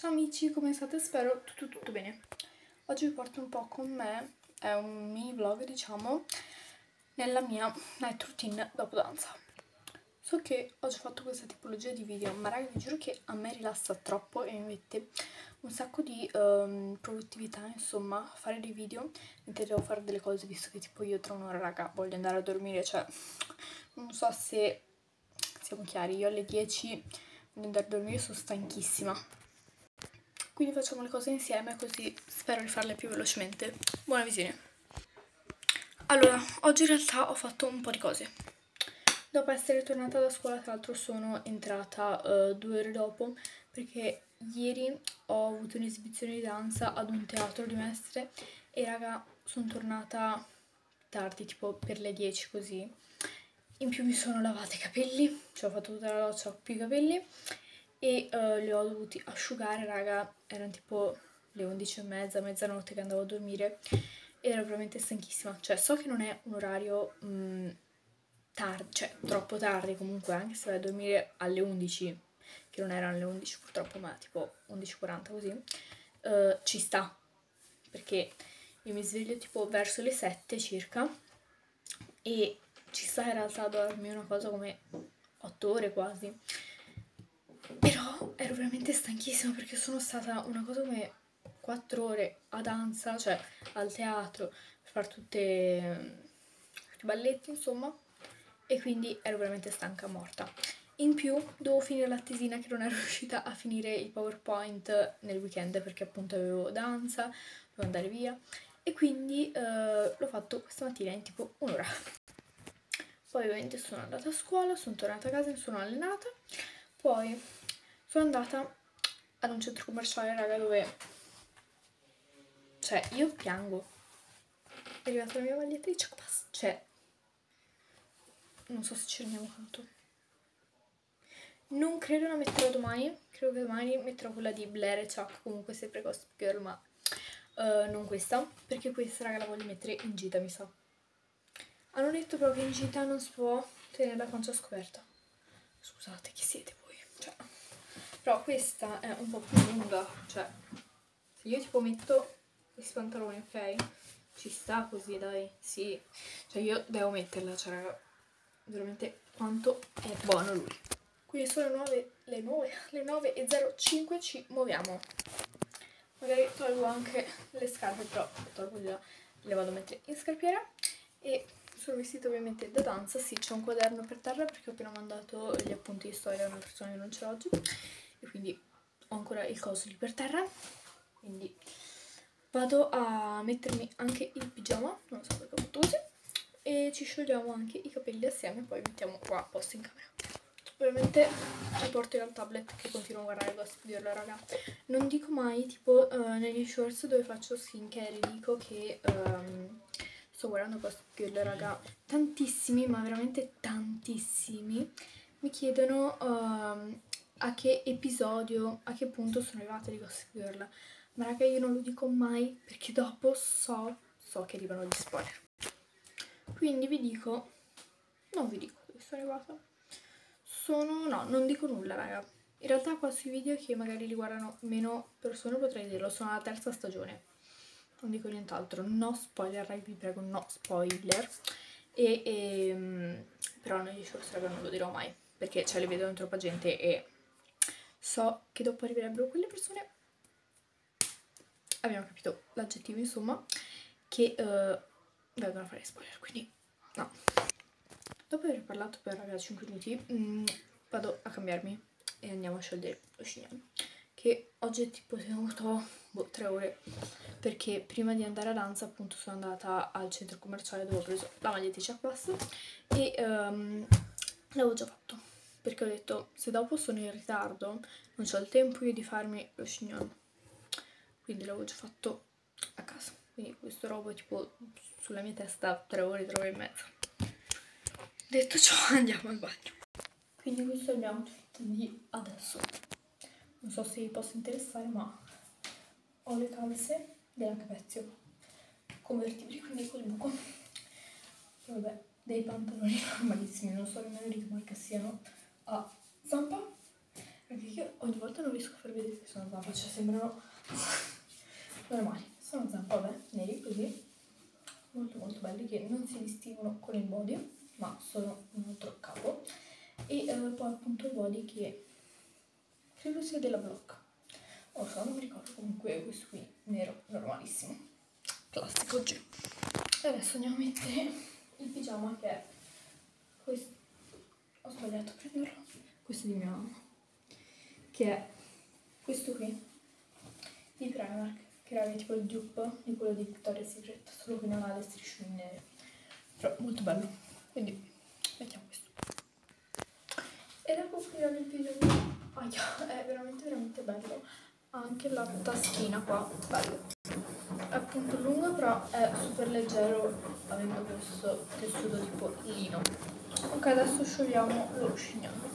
Ciao amici, come state? Spero tutto bene. Oggi vi porto un po' con me, è un mini vlog diciamo, nella mia night routine dopo danza. So che ho già fatto questa tipologia di video, ma raga vi giuro che a me rilassa troppo e mi mette un sacco di produttività, insomma, fare dei video mentre devo fare delle cose, visto che tipo io tra un'ora raga voglio andare a dormire, cioè non so se siamo chiari, io alle 10 voglio andare a dormire, sono stanchissima. Quindi facciamo le cose insieme così spero di farle più velocemente. Buona visione. Allora, oggi in realtà ho fatto un po' di cose. Dopo essere tornata da scuola, tra l'altro sono entrata 2 ore dopo, perché ieri ho avuto un'esibizione di danza ad un teatro di Mestre e raga, sono tornata tardi, tipo per le 10 così. In più mi sono lavata i capelli, cioè ho fatto tutta la doccia più i capelli e li ho dovuti asciugare, raga, erano tipo le 11:30, mezzanotte che andavo a dormire e ero veramente stanchissima. Cioè so che non è un orario tardi, cioè troppo tardi comunque, anche se vai a dormire alle 11, che non erano le 11 purtroppo, ma tipo 11:40 così, ci sta, perché io mi sveglio tipo verso le 7 circa e ci sta in realtà a dormire una cosa come 8 ore quasi. Però ero veramente stanchissima perché sono stata una cosa come 4 ore a danza, cioè al teatro, per fare tutti i balletti insomma, e quindi ero veramente stanca, morta. In più dovevo finire l'attesina che non ero riuscita a finire il PowerPoint nel weekend perché appunto avevo danza, dovevo andare via e quindi l'ho fatto questa mattina in tipo un'ora. Poi ovviamente sono andata a scuola, sono tornata a casa, mi sono allenata, poi sono andata ad un centro commerciale, raga, dove... Cioè, io piango. È arrivata la mia maglietta di Chuck Bass. Cioè, non so se ci rendiamo conto. Non credo la metterò domani. Credo che domani metterò quella di Blair e Chuck, comunque sempre Gossip Girl, ma non questa. Perché questa, raga, la voglio mettere in gita, mi sa. Hanno detto però che in gita non si può tenere la pancia scoperta. Scusate, chi siete voi? Cioè... Però questa è un po' più lunga, cioè se io tipo metto questi pantaloni, ok? Ci sta così, dai, sì. Cioè io devo metterla, cioè raga, veramente quanto è buono lui. Quindi sono le 9:05, ci muoviamo. Magari tolgo anche le scarpe, però tolgo le vado a mettere in scarpiera e sono vestita ovviamente da danza. Sì, c'è un quaderno per terra perché ho appena mandato gli appunti di storia a una persona che non c'è oggi e quindi ho ancora il coso lì per terra, quindi vado a mettermi anche il pigiama, non so perché ho fatto così, e ci sciogliamo anche i capelli assieme e poi mettiamo qua a posto in camera. Ovviamente mi porto il tablet che continuo a guardare Gossip Girl, raga. Non dico mai, tipo negli shorts dove faccio skincare, dico che sto guardando Gossip Girl, raga. Tantissimi, ma veramente tantissimi, mi chiedono a che episodio, a che punto sono arrivata di Gossip Girl. Ma raga, io non lo dico mai perché dopo so che arrivano gli spoiler. Quindi non vi dico dove sono arrivata. No, non dico nulla, raga. In realtà qua sui video che magari li guardano meno persone potrei dirlo, sono alla 3ª stagione. Non dico nient'altro, no spoiler, raga, vi prego, no spoiler. Però negli shorts, raga, non lo dirò mai, perché le vedo in troppa gente e so che dopo arriverebbero quelle persone, abbiamo capito l'aggettivo insomma, che vengono a fare spoiler, quindi no. Dopo aver parlato per raga 5 minuti vado a cambiarmi e andiamo a sciogliere lo scignone, che oggi è tipo tenuto 3 ore, perché prima di andare a danza appunto sono andata al centro commerciale dove ho preso la maglietta di Chuck Bass e l'avevo già fatto, perché ho detto se dopo sono in ritardo non ho il tempo io di farmi lo scignone, quindi l'avevo già fatto a casa, quindi questo robo è tipo sulla mia testa 3 ore, 3 ore e mezza. Detto ciò andiamo al bagno. Quindi questo è il mio outfit di adesso. Non so se vi possa interessare, ma ho le calze della Capezio convertibili, quindi col buco. E vabbè, dei pantaloni normalissimi, non so nemmeno di che marca siano, a zampa. Perché ogni volta non riesco a far vedere che sono zampa, cioè sembrano normali. Sono zampa, vabbè, neri così, molto molto belli, che non si distinguono con il body, ma sono un altro capo. E poi appunto il body che credo sia della Block. Non so, non mi ricordo, comunque questo qui nero, normalissimo. Classico G. E adesso andiamo a mettere il pigiama che è questo. Ho sbagliato a prenderlo. Questo è di mia mamma. Che è questo qui di Primark, che era tipo il dupe di quello di Victoria's Secret, solo che non ha le striscioni nere. Però molto bello. Quindi mettiamo questo. E dopo finire il pigiama. È veramente veramente bello. Ha anche la taschina qua, bello. È appunto lungo, però è super leggero, avendo questo tessuto tipo lino. Ok, adesso sciogliamo lo scignolo.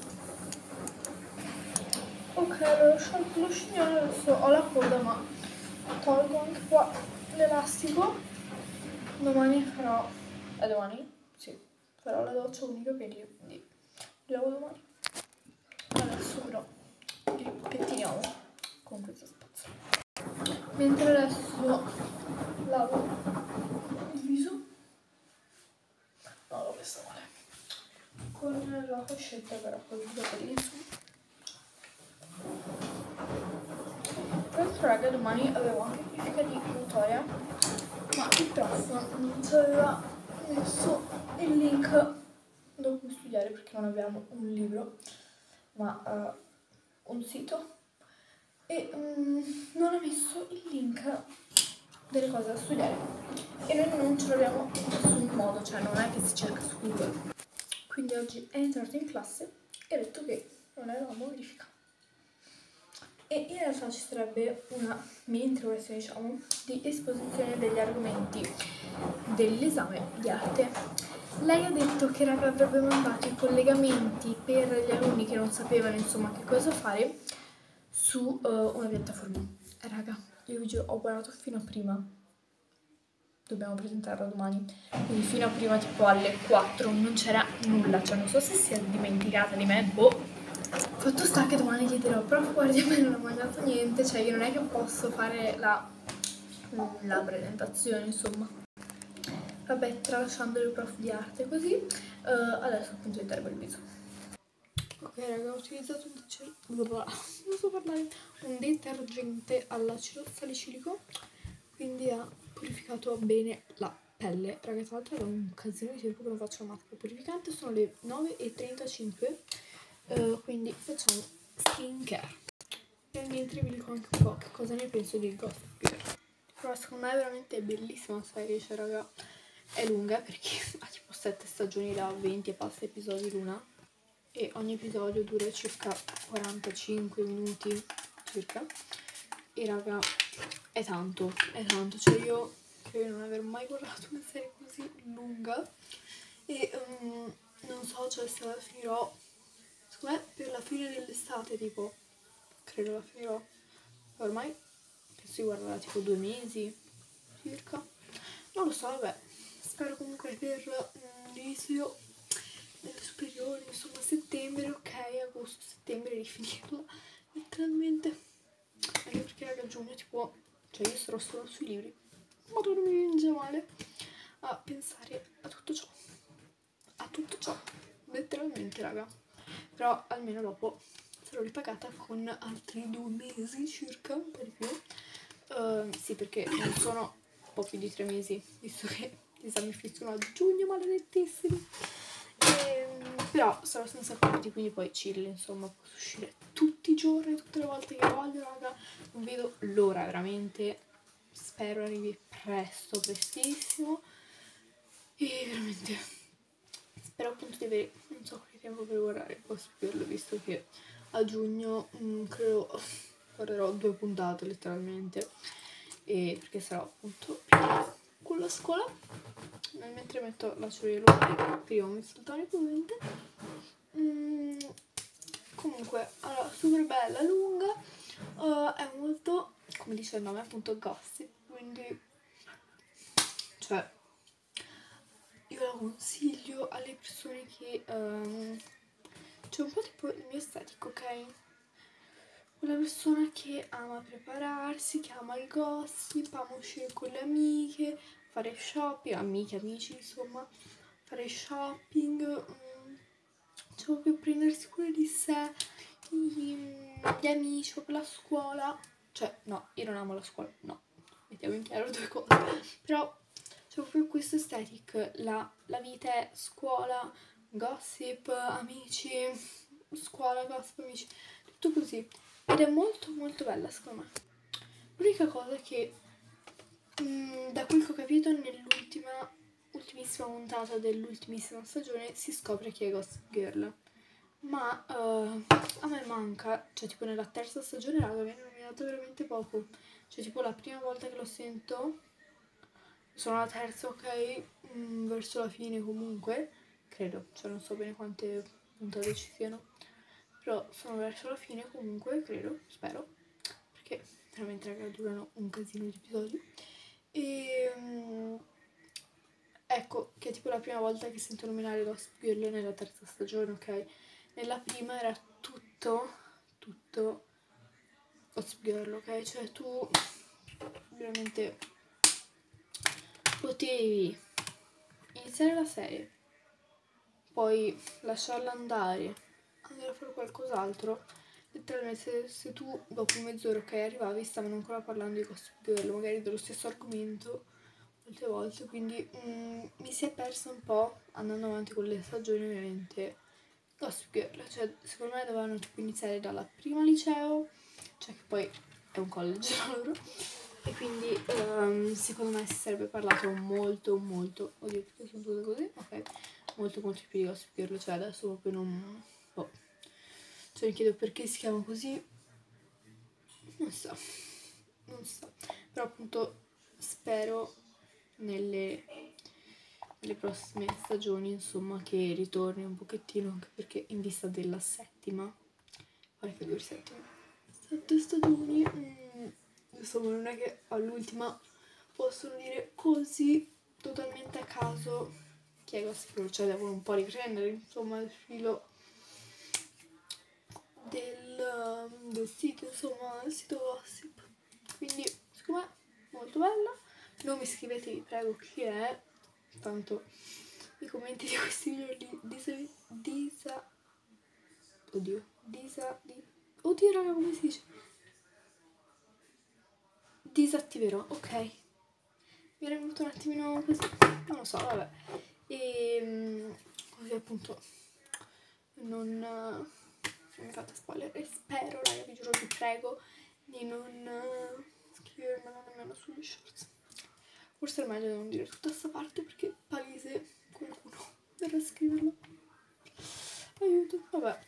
Ok, allora ho sciolto lo scignolo, adesso ho la coda, ma tolgo anche qua l'elastico. Domani farò... È domani? Sì, farò la doccia con i capelli, quindi li lavo domani. Adesso però li pettiniamo con questa spazzola. Mentre adesso lavo il viso, no, l'ho messo male, con la coscetta però con i capelli su. Tra l'altro raga, domani avevo anche verifica di motoria, ma il prof non ci aveva messo il link da cui studiare, perché non abbiamo un libro ma un sito, e non ha messo il link delle cose da studiare e noi non ce l'abbiamo in nessun modo, cioè non è che si cerca su Google. Quindi oggi è entrato in classe e ha detto che non avevamo verifica. E in realtà ci sarebbe una mini interrogazione, diciamo, di esposizione degli argomenti dell'esame di arte. Lei ha detto che raga avrebbe mandato i collegamenti per gli alunni che non sapevano insomma che cosa fare su una piattaforma. Raga, io vi giuro, ho guardato fino a prima. Dobbiamo presentarla domani. Quindi fino a prima tipo alle 4 non c'era nulla. Cioè non so se si è dimenticata di me, boh. Fatto sta che domani chiederò, prof guardi a me non ho mangiato niente, cioè io non è che posso fare la presentazione, insomma. Vabbè, tralasciando il prof di arte così, adesso appunto intervo il viso. Ok raga, ho utilizzato un detergente all'acido salicilico, quindi ha purificato bene la pelle. Raga, tra l'altro è un casino di tempo che non faccio la maschera purificante, sono le 9:35. Quindi facciamo skincare. E mentre vi dico anche un po' che cosa ne penso di Gossip Girl. Però secondo me è veramente bellissima la serie, cioè raga, è lunga perché ha tipo 7 stagioni da 20 e passa episodi l'una e ogni episodio dura circa 45 minuti circa e raga è tanto, cioè io credo di non aver mai guardato una serie così lunga e non so, cioè se la finirò. Secondo me per la fine dell'estate, tipo, credo la finirò. Ormai penso di guardarla tipo 2 mesi circa. Non lo so, vabbè. Spero comunque per l'inizio delle superiori, insomma settembre, ok, agosto-settembre di finirla letteralmente. Anche perché raga giugno tipo, cioè io sarò solo sui libri. Ma non mi viene già male a pensare a tutto ciò. A tutto ciò. Letteralmente raga. Però almeno dopo sarò ripagata con altri 2 mesi circa, un po' di più. Sì, perché non sono un po' più di 3 mesi, visto che gli esami finiscono a giugno, maledettissimi. Però sarò senza compiti, quindi poi chill, insomma, posso uscire tutti i giorni, tutte le volte che voglio, raga. Non vedo l'ora, veramente. Spero arrivi presto, prestissimo. E veramente spero appunto di avere un sacco di tempo per guardare Gossip Girl, visto che a giugno credo guarderò 2 puntate letteralmente, e perché sarò appunto con la scuola. Mentre metto la ciurella prima ho messo il tonico ovviamente. Comunque, allora, super bella, lunga, è molto, come dice il nome, appunto gossip, quindi cioè io la consiglio alle persone che c'è un po' tipo il mio estetico, ok? quella persona che ama prepararsi, che ama il gossip, ama uscire con le amiche, fare shopping, amiche, amici, insomma, fare shopping, cioè proprio prendersi cura di sé, gli amici, proprio la scuola. Cioè, no, io non amo la scuola, no, mettiamo in chiaro due cose. Però c'è proprio questo aesthetic, la vita è scuola, gossip, amici, scuola, gossip, amici, tutto così. Ed è molto molto bella secondo me. L'unica cosa è che da quel che ho capito ultimissima puntata dell'ultimissima stagione si scopre chi è Gossip Girl. Ma a me manca, cioè tipo nella terza stagione raga viene nominato veramente poco. Cioè tipo la prima volta che lo sento, sono alla terza, ok, verso la fine comunque, credo, cioè non so bene quante puntate ci siano, però sono verso la fine comunque, credo, spero, perché veramente raga durano un casino di episodi. E ecco che è tipo la prima volta che sento nominare Gossip Girl nella terza stagione, ok? Nella prima era tutto Gossip Girl, ok? Cioè tu veramente potevi iniziare la serie, poi lasciarla andare, andare a fare qualcos'altro. Letteralmente se tu dopo mezz'ora che arrivavi stavano ancora parlando di Gossip Girl, magari dello stesso argomento molte volte, quindi mi si è persa un po' andando avanti con le stagioni ovviamente Gossip Girl. Cioè secondo me dovevano tipo iniziare dalla prima liceo, cioè che poi è un college loro, e quindi secondo me si sarebbe parlato molto oddio perché sono tutte così, ok, molto più di Gossip Girl, cioè adesso proprio non boh. Cioè mi chiedo perché si chiama così, non so, però appunto spero nelle prossime stagioni insomma che ritorni un pochettino, anche perché in vista della settima, quale figure settima? 7 stagioni, insomma non è che all'ultima possono dire così totalmente a caso chi è Gossip Girl, cioè devono un po' riprendere insomma il filo del sito, insomma, il sito Gossip. Quindi, secondo me, molto bella. Non mi scrivete, vi prego, chi è. Tanto i commenti di questi video li oddio, raga, come si dice? Disattiverò, ok. Mi era venuto un attimino così, non lo so, vabbè. E così appunto non mi fate spoiler e spero, raga, vi giuro, vi prego di non scrivermelo nemmeno sugli shorts. Forse è meglio non dire tutta questa parte perché palese qualcuno verrà a scriverlo. Aiuto, vabbè,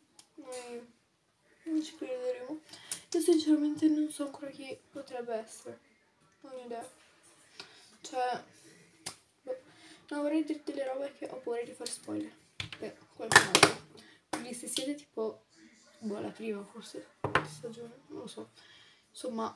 noi ci crederemo. Io sinceramente non so ancora chi potrebbe essere, non ho idea. Cioè, non vorrei dire delle robe che ho paura di fare spoiler per qualcun altro. Quindi se siete tipo la prima forse stagione, non lo so. Insomma,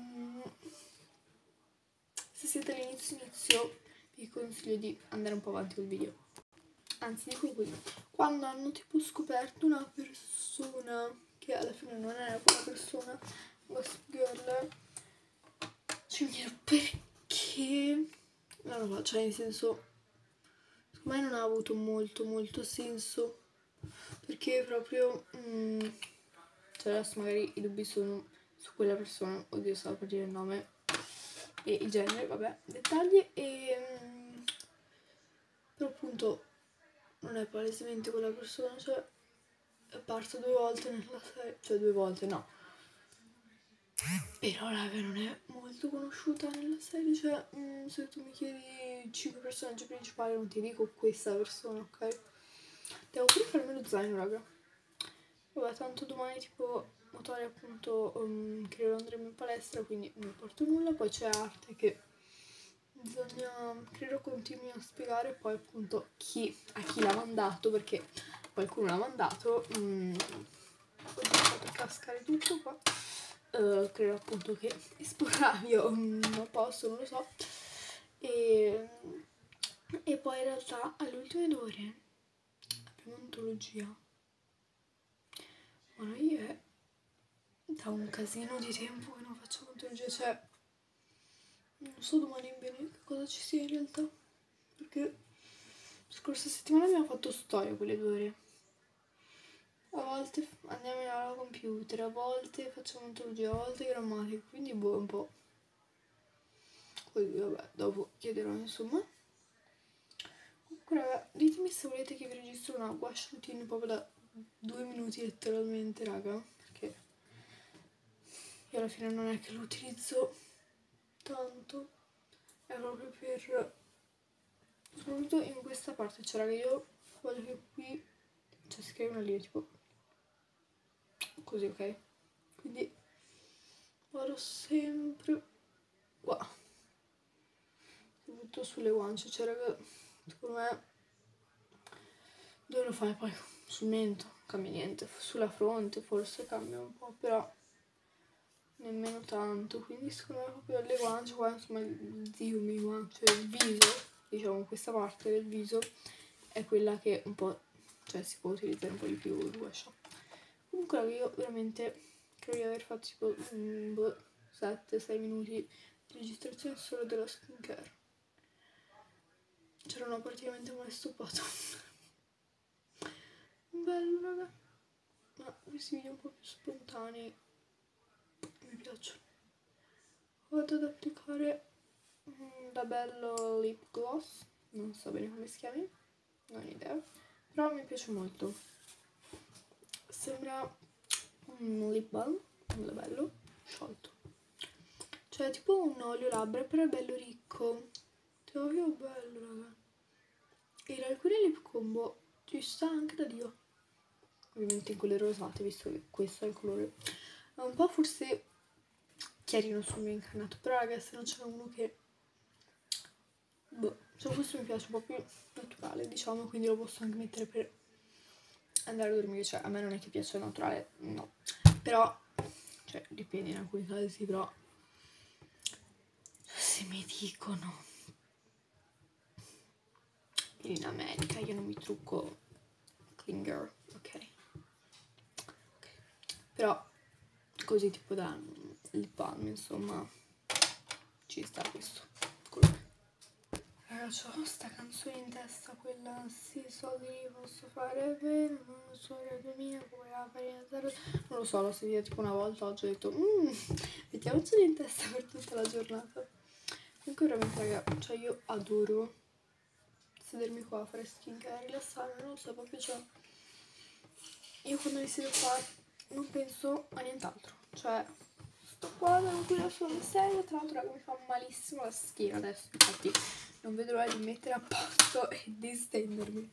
se siete all'inizio vi consiglio di andare un po' avanti col video. Anzi, dico così, quando hanno tipo scoperto una persona che alla fine non era quella persona, Gossip Girl, ci mi chiedo perché, non lo so, cioè nel senso, secondo me non ha avuto molto senso, perché proprio, cioè adesso magari i dubbi sono su quella persona, oddio stavo per dire il nome e il genere, vabbè, dettagli, però appunto non è palesemente quella persona, cioè è apparsa 2 volte nella serie, cioè 2 volte no, però raga non è molto conosciuta nella serie, cioè se tu mi chiedi 5 personaggi principali non ti dico questa persona, ok? Devo pure farmi lo zaino, raga. Vabbè, tanto domani tipo motori appunto credo andremo in palestra, quindi non porto nulla, poi c'è arte che bisogna, credo continui a spiegare poi appunto a chi l'ha mandato, perché qualcuno l'ha mandato, oddio, ho fatto cascare tutto qua, credo appunto che esporrà, io non posso, non lo so, e poi in realtà alle ultime 2 ore abbiamo un'antologia, ma noi è da un casino di tempo che non faccio ontologia, cioè non so domani bene che cosa ci sia in realtà, perché scorsa settimana abbiamo fatto storia quelle 2 ore. A volte andiamo in aula computer, a volte facciamo ontologia, a volte grammatica, quindi boh, un po' così, vabbè, dopo chiederò insomma. Comunque raga, ditemi se volete che vi registro una wash routine proprio da 2 minuti letteralmente, raga, perché io alla fine non è che lo utilizzo tanto, è proprio per, soprattutto in questa parte, cioè raga, io voglio che qui, cioè scrive una linea tipo così, ok? Quindi vado sempre qua, mi butto sulle guance, cioè raga, secondo me dove lo fai poi? Sul mento cambia niente, sulla fronte forse cambia un po', però nemmeno tanto, quindi secondo me proprio le guance qua, insomma il zigomi qua, cioè il viso, diciamo questa parte del viso è quella che un po', cioè si può utilizzare un po' di più il wash. Comunque io veramente credo di aver fatto tipo 7-6 minuti di registrazione solo della skincare. Cioè non ho praticamente mai stoppato. Bello raga, ma questi video un po' più spontanei mi piacciono. Vado ad applicare la Bello Lip Gloss, non so bene come si chiami, non ho idea, però mi piace molto. Sembra un lip balm, un labello sciolto, cioè tipo un olio labbra, però è bello ricco, proprio bello raga. E in alcuni lip combo ci sta anche da Dio, ovviamente in quelle rosate, visto che questo è il colore, è un po' forse chiarino sul mio incarnato, però ragazzi se non c'è uno che boh, cioè questo mi piace un po' più naturale, diciamo, quindi lo posso anche mettere per andare a dormire, cioè a me non è che piace il naturale, no, però, cioè dipende in alcuni casi sì, però se mi dicono in America io non mi trucco clean girl, ok, però così tipo da lip balm insomma ci sta questo colore. Ragazzi, ho sta canzone in testa, quella sì, soldi posso fare bene, non lo so, raga mia, come la farina zero. Non lo so, l'ho sentita tipo una volta, oggi ho detto, mettiamocela in testa per tutta la giornata. Comunque veramente, raga, cioè io adoro sedermi qua a fare skincare, rilassarmi, non lo so, proprio cioè, io quando mi siedo qua non penso a nient'altro, cioè sto qua tranquilla sulla sedia, tra l'altro raga mi fa malissimo la schiena adesso, infatti non vedo l'ora di mettere a posto e distendermi.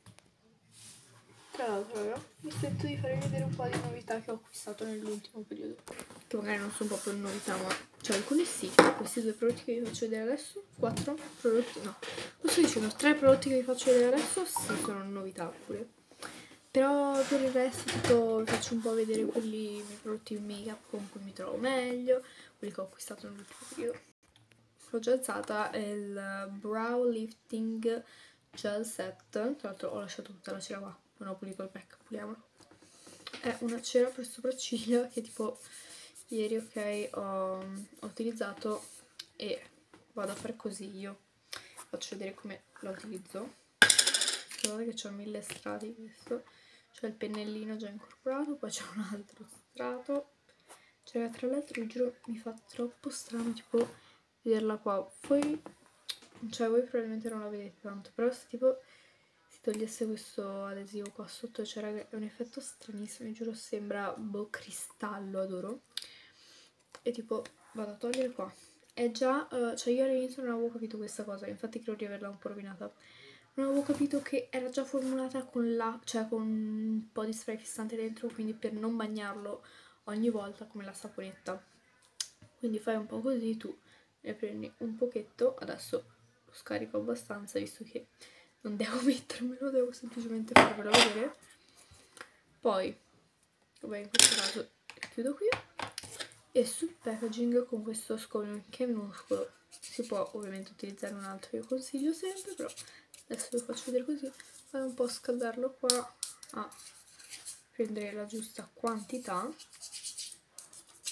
Tra l'altro raga, mi sento di farvi vedere un po' di novità che ho acquistato nell'ultimo periodo, che magari non sono proprio novità, ma cioè alcune sì, questi 2 prodotti che vi faccio vedere adesso, 4 prodotti, no, lo sto dicendo, 3 prodotti che vi faccio vedere adesso sì sono novità pure. Però per il resto tipo vi faccio un po' vedere quelli, i miei prodotti di make up con cui mi trovo meglio, quelli che ho acquistato nell'ultimo periodo. L'ho già alzata, è il Brow Lifting Gel Set, tra l'altro ho lasciato tutta la cera qua, non ho pulito il pack, puliamolo. È una cera per sopracciglia che tipo ieri ok ho utilizzato e vado a fare così io. Faccio vedere come la utilizzo. Guardate che ho 1000 strati questo. C'è il pennellino già incorporato, poi c'è un altro strato. Cioè, tra l'altro, vi giuro, mi fa troppo strano, tipo, vederla qua. Poi, cioè, voi probabilmente non la vedete tanto, però se tipo si togliesse questo adesivo qua sotto, cioè, raga, è un effetto stranissimo, vi giuro, sembra, boh, cristallo, adoro. E tipo, vado a togliere qua. È già, cioè, io all'inizio non avevo capito questa cosa, infatti credo di averla un po' rovinata. Non avevo capito che era già formulata con cioè con un po' di spray fissante dentro, quindi per non bagnarlo ogni volta come la saponetta. Quindi fai un po' così, tu ne prendi un pochetto, adesso lo scarico abbastanza visto che non devo mettermelo, devo semplicemente farvelo vedere. Poi, vabbè, in questo caso chiudo qui e sul packaging con questo scoglio che è minuscolo, si può ovviamente utilizzare un altro, io consiglio sempre, però adesso ve lo faccio vedere così. Vado un po' a scaldarlo qua, a prendere la giusta quantità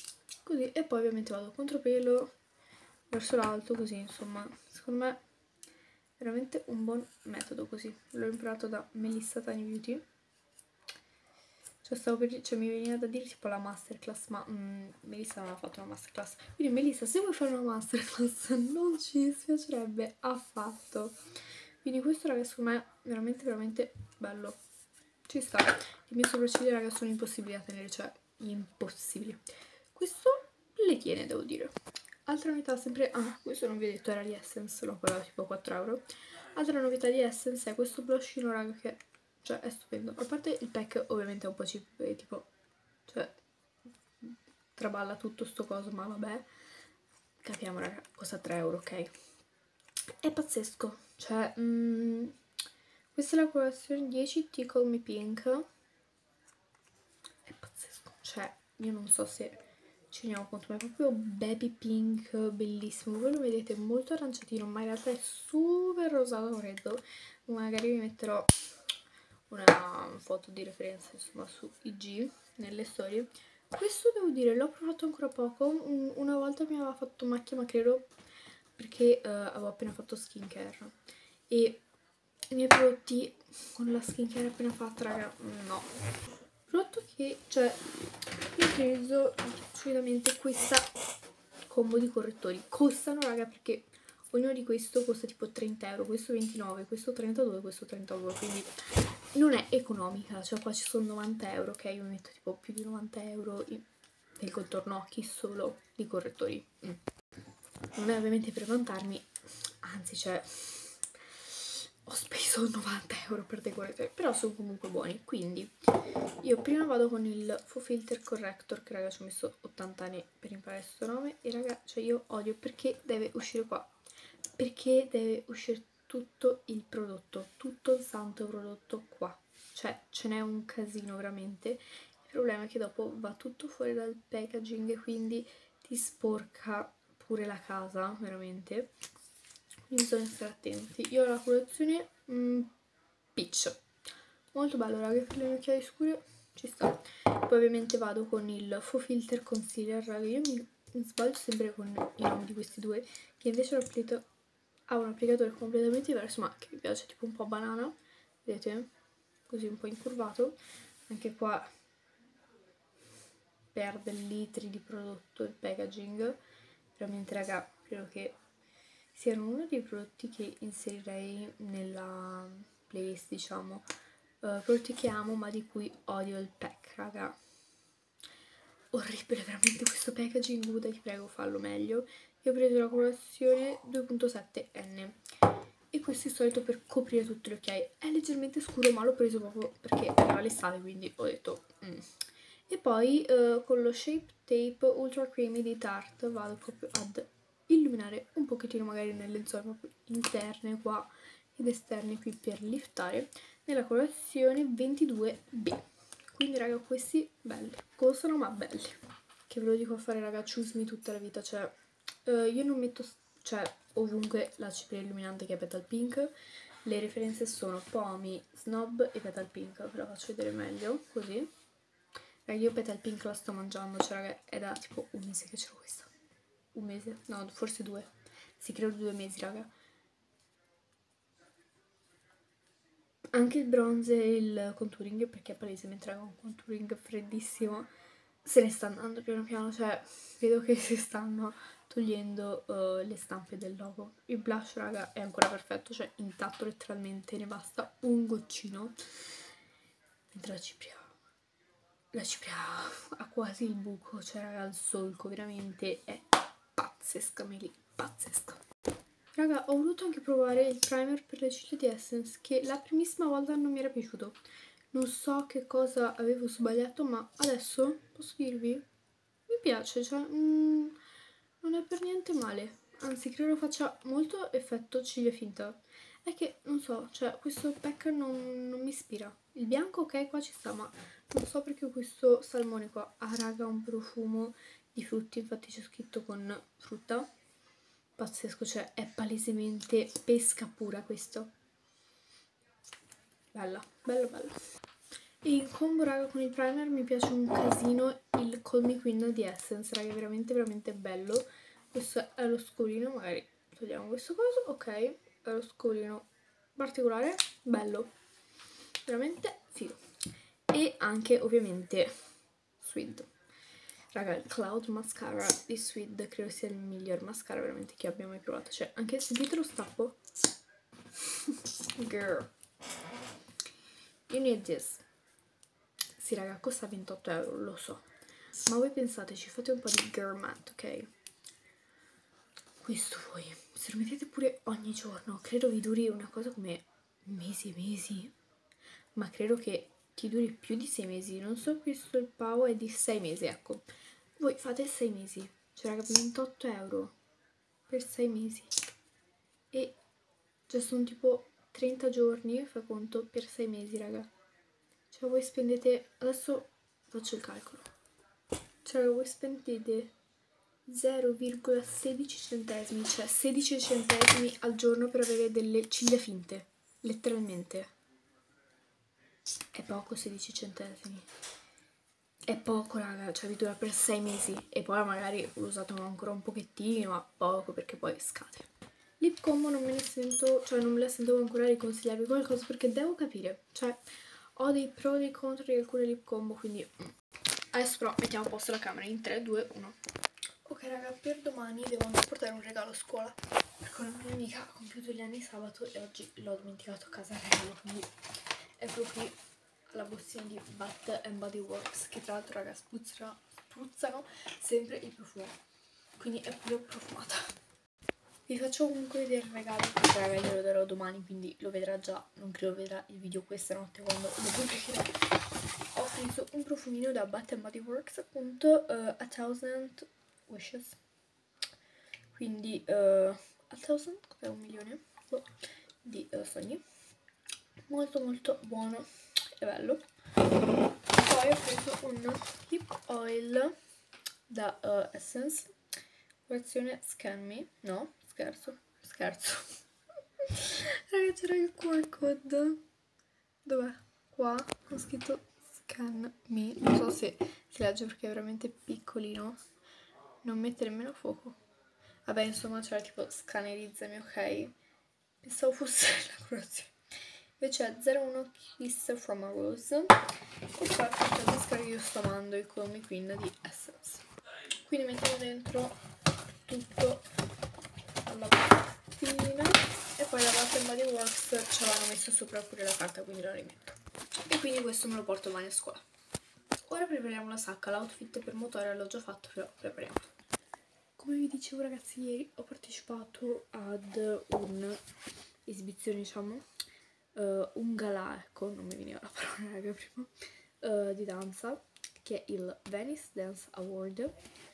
così, e poi ovviamente vado contropelo verso l'alto, così, insomma, secondo me è veramente un buon metodo così. L'ho imparato da Melissa Tiny Beauty. Cioè mi veniva da dire tipo la masterclass, ma Melissa non ha fatto una masterclass. Quindi Melissa, se vuoi fare una masterclass non ci dispiacerebbe affatto. Quindi questo, raga, secondo me è veramente veramente bello. Ci sta. Le mie sopracciglia, raga, sono impossibili da tenere, cioè impossibili. Questo le tiene, devo dire. Altra novità sempre... Ah, questo non vi ho detto, era di Essence, l'ho pagato tipo 4 euro. Altra novità di Essence è questo blushino, raga, che... cioè è stupendo. A parte il pack ovviamente è un po' cheap, tipo... cioè... traballa tutto sto coso, ma vabbè. Capiamo, raga, costa 3 euro, ok? È pazzesco. Cioè... questa è la colorazione 10 Tickle Me Pink. È pazzesco. Cioè, io non so se ci rendiamo conto, ma è proprio baby pink, bellissimo. Voi lo vedete molto aranciatino, ma in realtà è super rosato freddo. Magari vi metterò una foto di referenza, insomma, su IG, nelle storie. Questo devo dire, l'ho provato ancora poco. Una volta mi aveva fatto macchia, ma credo perché avevo appena fatto skincare. E i miei prodotti con la skincare appena fatta, raga, no. Prodotto che, cioè, io utilizzo solitamente questa combo di correttori. Costano, raga, perché ognuno di questo costa tipo 30 euro, questo 29, questo 32, questo 32, quindi non è economica. Cioè qua ci sono 90 euro, ok? Io mi metto tipo più di 90 euro nel contorno occhi solo di correttori. Non è ovviamente per vantarmi, anzi, cioè, ho speso 90 euro per dei correttori, però sono comunque buoni. Quindi io prima vado con il Faux Filter Corrector, che raga ci ho messo 80 anni per imparare questo nome, e raga, cioè io odio perché deve uscire qua, perché deve uscire tutto il prodotto, tutto il santo prodotto qua, cioè ce n'è un casino veramente. Il problema è che dopo va tutto fuori dal packaging, quindi ti sporca pure la casa, veramente. Quindi bisogna stare attenti. Io ho la colorazione Peach, molto bello, raga, per le mie occhiaie scure ci sta. Poi ovviamente vado con il Faux Filter Concealer, raga, io mi sbaglio sempre con i nomi di questi due, che invece ha un applicatore completamente diverso, ma che mi piace, tipo un po' banana, vedete? Così un po' incurvato. Anche qua perde litri di prodotto il packaging, veramente, raga, credo che siano uno dei prodotti che inserirei nella playlist, diciamo, prodotti che amo ma di cui odio il pack, raga. Orribile veramente questo packaging, Buda, ti prego, fallo meglio. Io ho preso la colorazione 2.7N e questo è il solito per coprire tutte le occhiaie. È leggermente scuro, ma l'ho preso proprio perché era l'estate, quindi ho detto E poi con lo Shape Tape Ultra Creamy di Tarte vado proprio ad illuminare un pochettino magari nelle zone proprio interne qua ed esterne qui per liftare, nella colorazione 22B. Quindi raga, questi belli, costano ma belli. Che ve lo dico a fare, raga, choose me tutta la vita. Cioè io non metto, cioè, ovunque la cipria illuminante che è Petal Pink. Le referenze sono Pomi, Snob e Petal Pink. Ve la faccio vedere meglio, così. Raga, io Petal Pink la sto mangiando, cioè raga, è da tipo un mese che ce l'ho questa. Un mese? No, forse 2. Sì, credo 2 mesi, raga. Anche il bronze e il contouring, perché palesemente raga, un contouring freddissimo, se ne sta andando piano piano, cioè vedo che si stanno togliendo le stampe del logo. Il blush, raga, è ancora perfetto, cioè intatto letteralmente, ne basta un goccino. Mentre la cipria ha quasi il buco, cioè raga, il solco, veramente è pazzesca, Meli, pazzesca. Raga, ho voluto anche provare il primer per le ciglia di Essence, che la primissima volta non mi era piaciuto. Non so che cosa avevo sbagliato, ma adesso, posso dirvi, mi piace, cioè, non è per niente male. Anzi, credo faccia molto effetto ciglia finta. È che, non so, cioè, questo pack non mi ispira. Il bianco, ok, qua ci sta, ma non so perché questo salmone qua ha, raga, un profumo di frutti, infatti c'è scritto con frutta. Pazzesco, cioè è palesemente pesca pura questo. Bella, bella, bella. E in combo raga con il primer mi piace un casino il Call Me Queen di Essence, raga, è veramente veramente bello. Questo è lo scolino, magari togliamo questo coso, ok, è lo scolino particolare, bello, veramente figo. E anche ovviamente Sweet, raga, il Cloud Mascara di Sweet credo sia il miglior mascara veramente che abbia mai provato, cioè anche sentite lo stappo. Girl, you need this. Sì raga, costa 28 euro, lo so, ma voi pensateci, fate un po' di girl math, ok? Questo voi, se lo mettete pure ogni giorno, credo vi duri una cosa come mesi e mesi, ma credo che ti duri più di 6 mesi, non so, questo il Pau è di 6 mesi, ecco. Voi fate 6 mesi, cioè raga, 28 euro per 6 mesi e già sono tipo 30 giorni, fa conto, per 6 mesi raga. Cioè voi spendete, adesso faccio il calcolo, cioè voi spendete 0,16 centesimi, cioè 16 centesimi al giorno per avere delle ciglia finte, letteralmente. È poco 16 centesimi, è poco raga, cioè vi dura per 6 mesi e poi magari l'ho usato ancora un pochettino, ma poco perché poi scade. Lip combo non me ne sento, cioè non me la sento ancora di consigliarvi qualcosa perché devo capire, cioè ho dei pro e dei contro di alcune lip combo, quindi adesso però mettiamo a posto la camera in 3, 2, 1. Ok raga, per domani devo andare a portare un regalo a scuola perché una mia amica ha compiuto gli anni sabato e oggi l'ho dimenticato a casa a regalo, quindi eccolo qui, la bustina di Bath and Body Works, che tra l'altro raga spruzzano sempre il profumo, quindi è pure profumata. Vi faccio comunque vedere il regalo perché raga glielo darò domani, quindi lo vedrà già, non credo vedrà il video questa notte quando lo pubblicherò. Ho preso un profumino da Bath and Body Works, appunto A Thousand Wishes, quindi A Thousand, cos'è, 1.000.000 di sogni, molto molto buono e bello. Poi ho preso un lip oil da Essence, versione Scan Me, no, scherzo, ragazzi c'era il QR code, dov'è? Qua ho scritto Scan Me, non so se si legge perché è veramente piccolino, non mette nemmeno a fuoco, vabbè insomma c'era tipo scannerizzami, ok, pensavo fosse la curazione, invece è 01 Kiss from a Rose e poi il mascara che io sto amando, il Call Me Queen di Essence. Quindi mettiamo dentro tutto alla bustina e poi la Bath Body Works ci avevano messo sopra pure la carta, quindi la rimetto. E quindi questo me lo porto domani a scuola. Ora prepariamo la sacca, l'outfit per motore l'ho già fatto, però prepariamo. Come vi dicevo ragazzi, ieri ho partecipato ad un'esibizione, diciamo, un galà, ecco, non mi veniva la parola raga prima, di danza, che è il Venice Dance Award,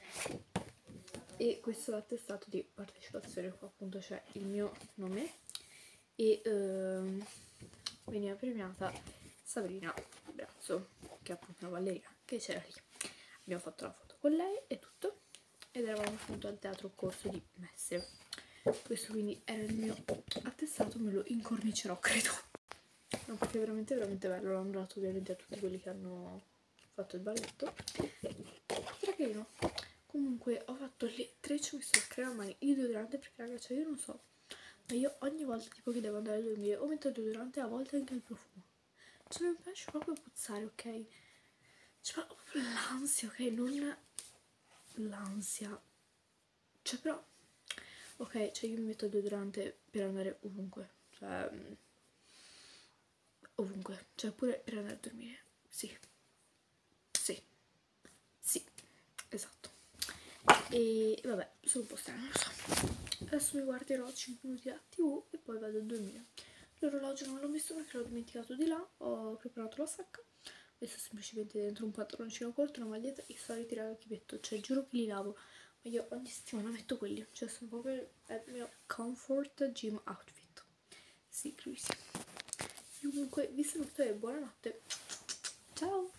e questo è l'attestato di partecipazione, qua appunto c'è il mio nome e veniva premiata Sabrina Brazzo, che è appunto una ballerina che c'era lì. Abbiamo fatto la foto con lei e tutto, ed eravamo appunto al teatro Corso di Messe. Questo quindi era il mio attestato, me lo incornicerò credo, no, perché è veramente veramente bello, l'ho dato ovviamente a tutti quelli che hanno fatto il balletto, era carino. Comunque ho fatto le trecce, ho messo la crema mani, il deodorante, perché ragazzi io non so, ma io ogni volta tipo che devo andare a dormire o metto il deodorante, a volte anche il profumo, cioè non mi piace proprio puzzare, ok? Cioè proprio l'ansia, ok? Non l'ansia, cioè però ok, cioè io mi metto il deodorante per andare ovunque, cioè ovunque, cioè pure per andare a dormire, sì, esatto. E vabbè, sono un po' strano, lo so. Adesso mi guarderò 5 minuti la TV e poi vado a dormire. L'orologio non l'ho messo perché l'ho dimenticato di là, ho preparato la sacca, ho messo semplicemente dentro un pantaloncino corto, una maglietta e i soliti raga che metto, cioè giuro che li lavo, ma io ogni settimana metto quelli, cioè sono proprio il mio comfort gym outfit. Sì, crisi. Comunque vi saluto e buonanotte, ciao!